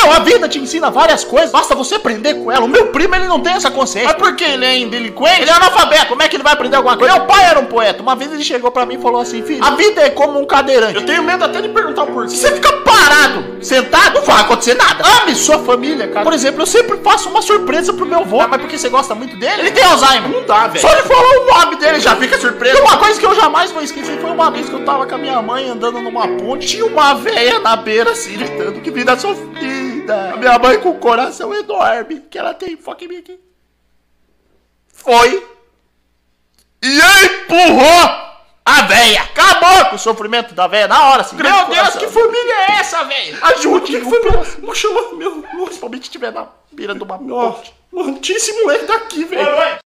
Meu, a vida te ensina várias coisas. Basta você aprender com ela. O meu primo, ele não tem essa consciência. Mas por que ele é indelinquente? Ele é analfabeto. Como é que ele vai aprender alguma coisa? Meu pai era um poeta. Uma vez ele chegou pra mim e falou assim: filho, a vida é como um cadeirante. Eu tenho medo até de perguntar o porquê. Se você fica parado, sentado, não vai acontecer nada. Ame sua família, cara. Por exemplo, eu sempre faço uma surpresa pro meu avô. Mas porque você gosta muito dele? Ele tem Alzheimer. Não dá, velho. Só de falar o nome dele já fica surpreso. Uma coisa que eu jamais vou esquecer foi uma vez que eu tava com a minha mãe andando numa ponte. Tinha uma véia na beira assim, gritando: que vida sofrida. A minha mãe com o coração enorme, que ela tem, foca em mim aqui. Foi e empurrou a véia. Acabou com o sofrimento da véia na hora, assim. Meu Deus, que família é essa, velho? Ajude, que família. Não chama, meu, principalmente se tiver na beira de uma ponte. Mano, tira esse moleque daqui, velho.